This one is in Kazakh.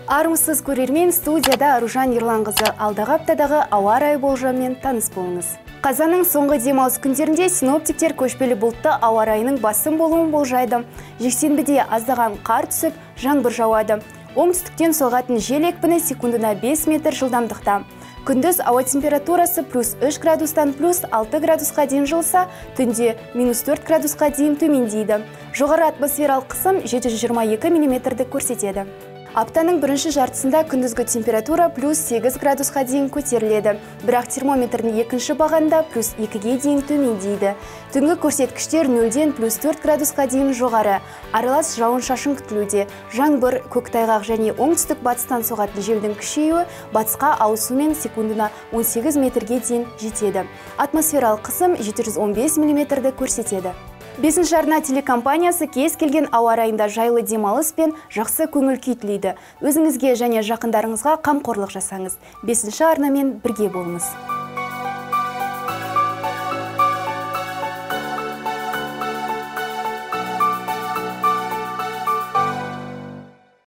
Армысыз көрермен, студияда Аружан Ерланқызы. Алдағы аптадағы ауа райы болжамымен таныс болыңыз. Қазанның соңғы демалыс күндерінде синоптиктер көшпелі бұлтты ауа райының басым болуын болжайды. Жексенбіде аздаған қар түсіп, жаңбыр жауады. Оңтүстіктен соғатын жел екпіні секундына 5 метр жылдамдықта. Күндіз ауа температурасы +3 градустан +6 градусқа дейін жылса, түнде -4 градусқа дейін төмендейді. Жоғары атмосфералық қысым 722 мм көрсетеді. Аптаның бірінші жартысында күндізгі температура +8 градусқа дейін көтеріледі. Бірақ термометрдің екінші бағанда +2-ге дейін төмендейді. Түнгі көрсеткіштер 0-ден +4 градусқа дейін жоғары. Аралас жауын-шашын күтілуде. Жаңбыр, көктайғақ және оңтүстік батыстан соғатын желдің күшеюі батысқа ауысумен секундына 18 метрге дейін жетеді. Атмосфералық қысым 715 мм көрсетеді. 5-ші арна телекомпаниясы кез келген ауа райында жайлы демалыс пен жақсы көңіл күй тілейді. Өзіңізге және жақындарыңызға қамқорлық жасаңыз. 5-ші арнамен бірге болыңыз.